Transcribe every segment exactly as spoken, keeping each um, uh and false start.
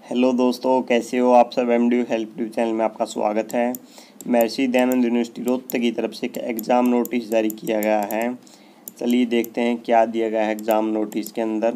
Hello दोस्तों, कैसे हो आप सब। M D U help YouTube channel में आपका स्वागत है। महर्षि दयानंद यूनिवर्सिटी रोहतक की तरफ से एक एग्ज़ाम नोटिस जारी किया गया है। चलिए देखते हैं क्या दिया गया है एग्ज़ाम नोटिस के अंदर।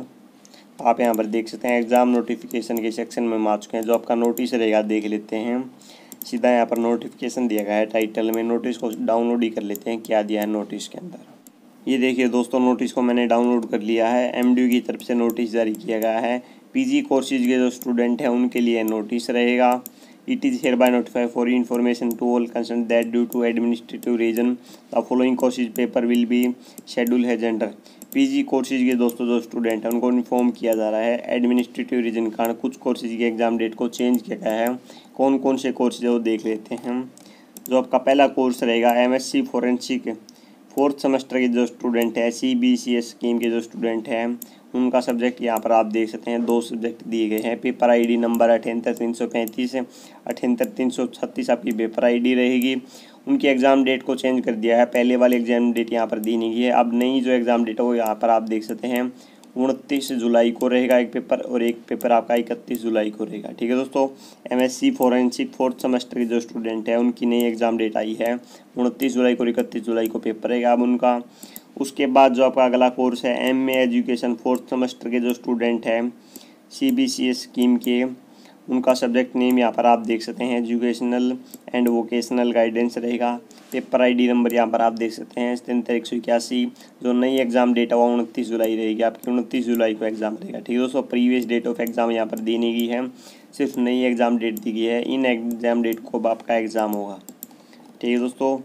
आप यहां पर देख सकते हैं एग्ज़ाम नोटिफिकेशन के सेक्शन में हम आ चुके हैं। जो आपका नोटिस रहेगा देख लेते हैं। सीधा यहाँ पर नोटिफिकेशन दिया गया है टाइटल में। नोटिस को डाउनलोड ही कर लेते हैं क्या दिया है नोटिस के अंदर। ये देखिए दोस्तों, नोटिस को मैंने डाउनलोड कर लिया है। एम डी यू की तरफ से नोटिस जारी किया गया है। पीजी कोर्सेज के जो स्टूडेंट हैं उनके लिए नोटिस रहेगा। It is hereby notify for information to all concern that due to administrative reason the following courses paper will be schedule है जेंडर। पीजी कोर्सेज के दोस्तों जो स्टूडेंट हैं उनको इन्फॉर्म किया जा रहा है एडमिनिस्ट्रेटिव रीजन के कारण कुछ कोर्सेज के एग्ज़ाम डेट को चेंज किया गया है। कौन कौन से कोर्सेज है वो देख लेते हैं। जो आपका पहला कोर्स रहेगा M S C forensic fourth semester के जो स्टूडेंट है C B C S scheme के जो स्टूडेंट हैं उनका सब्जेक्ट यहाँ पर आप देख सकते हैं। दो सब्जेक्ट दिए गए हैं। पेपर आईडी नंबर अठहत्तर तीन सौ पैंतीस अठहत्तर तीन सौ छत्तीस आपकी पेपर आईडी रहेगी। उनकी एग्ज़ाम डेट को चेंज कर दिया है। पहले वाली एग्जाम डेट यहाँ पर दी नहीं है। अब नई जो एग्ज़ाम डेट है वो यहाँ पर आप देख सकते हैं उनतीस जुलाई को रहेगा एक पेपर, और एक पेपर आपका इकतीस जुलाई को रहेगा। ठीक है दोस्तों, M S C forensic fourth semester के जो स्टूडेंट है उनकी नई एग्ज़ाम डेट आई है। उनतीस जुलाई को इकतीस जुलाई को पेपर रहेगा अब उनका। उसके बाद जो आपका अगला कोर्स है M A education fourth semester के जो स्टूडेंट हैं C B C S scheme के, उनका सब्जेक्ट नेम यहाँ पर आप देख सकते हैं एजुकेशनल एंड वोकेशनल गाइडेंस रहेगा। पेपर आईडी नंबर यहाँ पर आप देख सकते हैं सतहत्तर एक सौ इक्यासी। जो नई एग्ज़ाम डेट है वो उनतीस जुलाई रहेगी आपकी। उनतीस जुलाई को एग्ज़ाम रहेगा। ठीक है दोस्तों, प्रीवियस डेट ऑफ एग्ज़ाम यहाँ पर दी नहीं गई है, सिर्फ नई एग्ज़ाम डेट दी गई है। इन एग्ज़ाम डेट को आपका एग्ज़ाम होगा। ठीक है दोस्तों,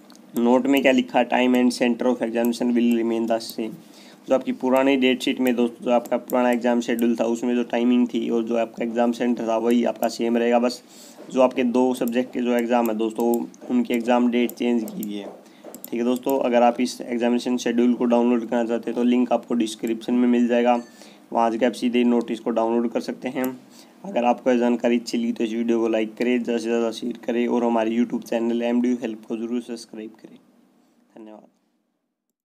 नोट में क्या लिखा है, time and centre of examination will remain the same. जो आपकी पुरानी डेट शीट में दोस्तों जो आपका पुराना एग्ज़ाम शेड्यूल था उसमें जो टाइमिंग थी और जो आपका एग्ज़ाम सेंटर था वही आपका सेम रहेगा। बस जो आपके दो सब्जेक्ट के जो एग्ज़ाम है दोस्तों उनकी एग्ज़ाम डेट चेंज की गई है। ठीक है दोस्तों, अगर आप इस एग्जामिनेशन शेड्यूल को डाउनलोड करना चाहते हैं तो लिंक आपको डिस्क्रिप्शन में मिल जाएगा। वहाँ से आप सीधे नोटिस को डाउनलोड कर सकते हैं। अगर आपको जानकारी अच्छी लगी तो इस वीडियो को लाइक करें, ज़्यादा से ज़्यादा शेयर करें और हमारे YouTube channel M D U help को ज़रूर सब्सक्राइब करें। धन्यवाद।